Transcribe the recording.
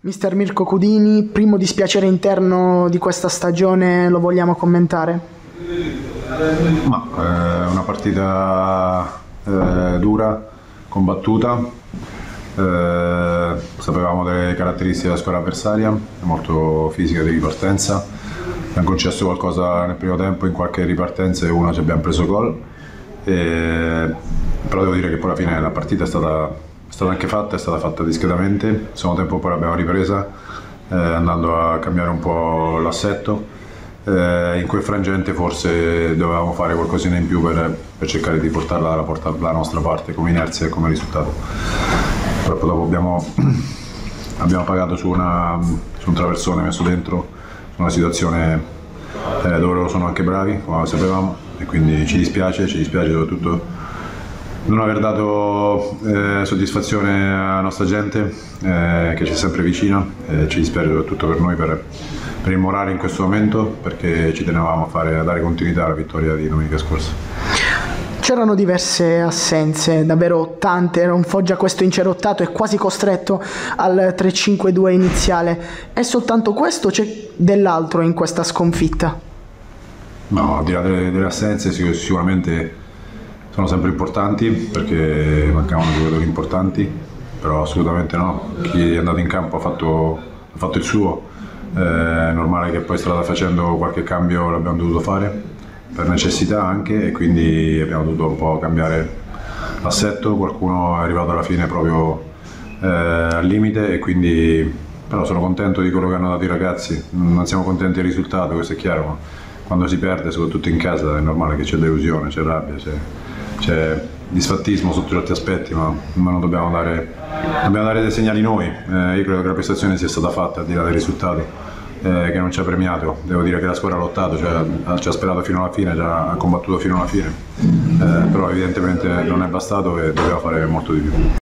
Mister Mirko Cudini, primo dispiacere interno di questa stagione, lo vogliamo commentare? Una partita dura, combattuta, sapevamo delle caratteristiche della squadra avversaria, molto fisica di ripartenza, abbiamo concesso qualcosa nel primo tempo, in qualche ripartenza e una ci abbiamo preso gol, però devo dire che poi alla fine la partita è stata anche fatta, è stata fatta discretamente. Il secondo tempo poi l'abbiamo ripresa andando a cambiare un po' l'assetto, in quel frangente forse dovevamo fare qualcosina in più per cercare di portarla dalla nostra parte come inerzia e come risultato. Purtroppo dopo abbiamo pagato su un traversone messo dentro, su una situazione dove loro sono anche bravi, come sapevamo, e quindi ci dispiace soprattutto non aver dato soddisfazione alla nostra gente che ci è sempre vicina, ci dispiace soprattutto per noi, per il morale in questo momento, perché ci tenevamo a dare continuità alla vittoria di domenica scorsa. C'erano diverse assenze, davvero tante, era un Foggia questo incerottato e quasi costretto al 3-5-2 iniziale. È soltanto questo o c'è dell'altro in questa sconfitta? No, al di là delle assenze sicuramente sono sempre importanti, perché mancavano giocatori importanti, però assolutamente no. Chi è andato in campo ha fatto il suo, è normale che poi strada facendo qualche cambio l'abbiamo dovuto fare, per necessità anche, e quindi abbiamo dovuto un po' cambiare l'assetto. Qualcuno è arrivato alla fine proprio al limite, e quindi però sono contento di quello che hanno dato i ragazzi. Non siamo contenti del risultato, questo è chiaro, ma quando si perde, soprattutto in casa, è normale che c'è delusione, c'è rabbia, c'è disfattismo sotto certi aspetti, ma non dobbiamo dare dei segnali noi. Io credo che la prestazione sia stata fatta al di là del risultato, che non ci ha premiato. Devo dire che la squadra ha lottato, ci ha sperato fino alla fine, ha combattuto fino alla fine, però evidentemente non è bastato e doveva fare molto di più.